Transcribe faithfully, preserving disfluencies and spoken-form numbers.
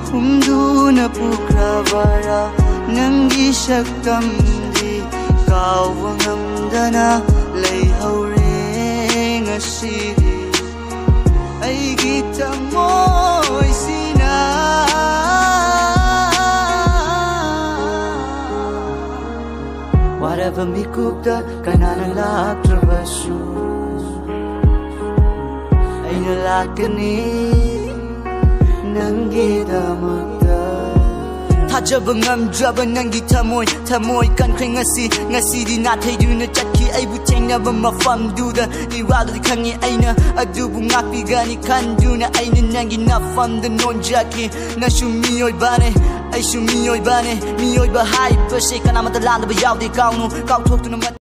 humduna pukravara nangi shaktamdi kawa ngamdana leihore ngasidi aigi tamoy sina whatever mikukda kanana laktrabasu aina lakani nangidamakta thajaba ngamdraba nangi tamoy tamoy kankhre ngasi ngasidi nathayuna chakhi aibu thengnaba mafamduda iwaldi khangi aina adubu ngakpigani khanduna aina nangi nafamda nonjaki nasu miyoi bane aishu miyoi bane miyoi ba hai pa se kanamata landaba yawde kaunu kauthokuna